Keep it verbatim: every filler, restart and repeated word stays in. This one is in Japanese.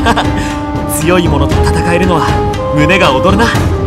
強い者と戦えるのは胸が躍るな。